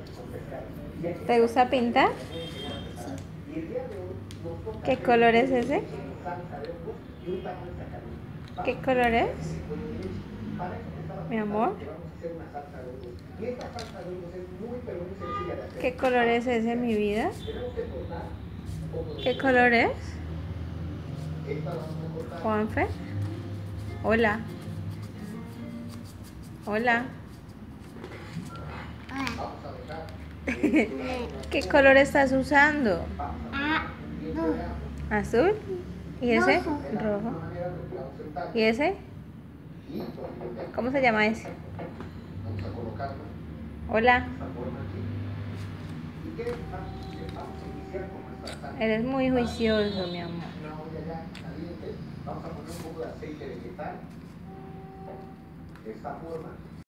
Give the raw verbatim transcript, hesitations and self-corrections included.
¿Te gusta pintar? ¿Qué color es ese? ¿Qué color es? Mi amor. ¿Qué color es ese, mi vida? ¿Qué color es? Juanfe. Hola. Hola. ¿Qué color estás usando? ¿Azul? ¿Y ese? Rojo. ¿Y ese? ¿Cómo se llama ese? Hola. Eres muy juicioso, mi amor. Vamos a poner un poco de aceite vegetal de esta forma.